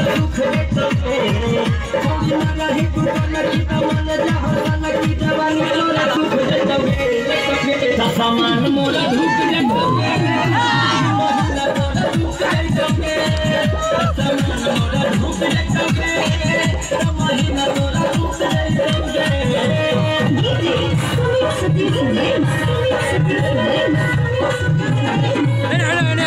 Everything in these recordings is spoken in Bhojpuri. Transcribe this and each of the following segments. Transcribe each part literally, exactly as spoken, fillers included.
दुख दे तोके कोई ना रही दुकान की तमन जहान की जवानी तोरा दुख दे तोके सामान मोरा दुख दे तोके मोहल्ला तोरा दुख दे तोके सामान मोरा दुख दे तोके महीना तोरा दुख दे तोके DJ Sumit Satish hello hello hello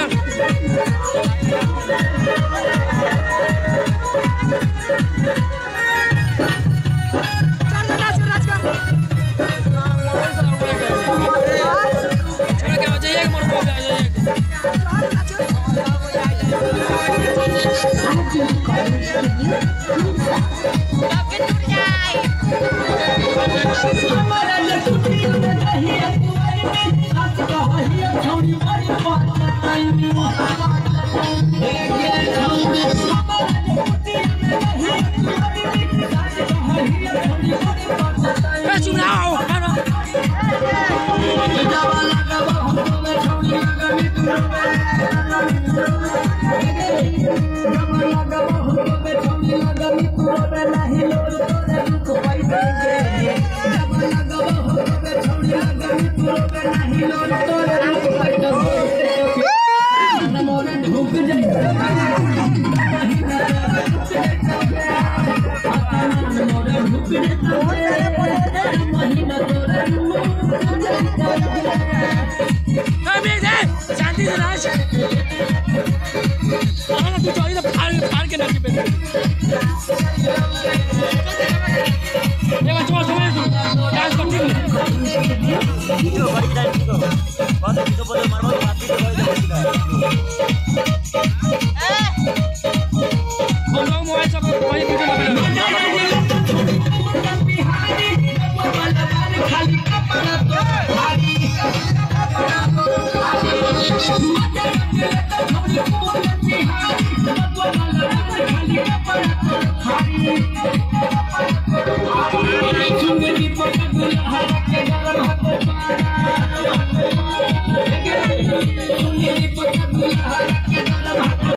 हमारा लटुटी में नहीं है आज का है छोड़ी बड़ी बात टाइम हमारा लटुटी में नहीं है आज का है छोड़ी बड़ी बात टाइम चुनाव जावा लगा हम में छोड़ी लगनी जावा लगा हम में छोड़ी लगनी तू रे नहीं लोर तोरे दुख पाई देंगे जावा लगा हम में छोड़ी लगनी तू रे नहीं लोर तोरे दुख पाई देंगे मोरे धूप जाए मोरे धूप जाए महीना तोरे शांति से नाच तू चाहिए तो फाड़ फाड़ के नाच पे ये बच्चों समझ तू डांस करती है वीडियो बड़ी डांस को बहुत वीडियो बोले मारो बात भी कोई नहीं हम लोग मोबाइल से कोई वीडियो लगा बिहारी खाली कपड़ा तो भारी खाली